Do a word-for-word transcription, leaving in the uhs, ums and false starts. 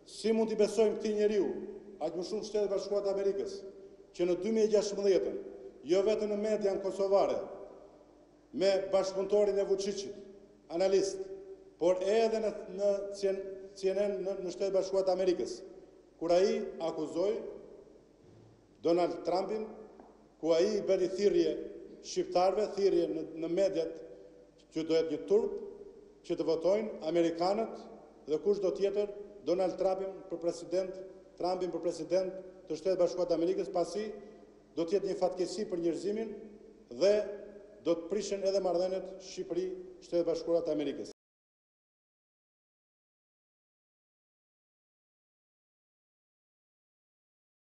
Si mund t'i besojmë këtij njeriu, aq më shumë Shtetet Bashkuara të Amerikës, që në dy mijë e gjashtëmbëdhjetë, jo vetëm në median kosovare, me bashkëpunëtorin e Vučićit, analist, por edhe në, në C N N në, në Shtetet Bashkuara të Amerikës, kur ai akuzoi Donald Trumpin, ku ai i bëri thirrje shqiptarëve, thirrje në, në mediat që do jetë një turp, që të votojnë amerikanët dhe kushdo tjetër Donald Trumpin për president, Trumpin për president të Shtetet Bashkuara të Amerikës, pasi do të jetë një fatkeqësi për njerëzimin dhe do të prishin edhe marrëdhëniet Shqipëri-Shtetet Bashkuara të Amerikës.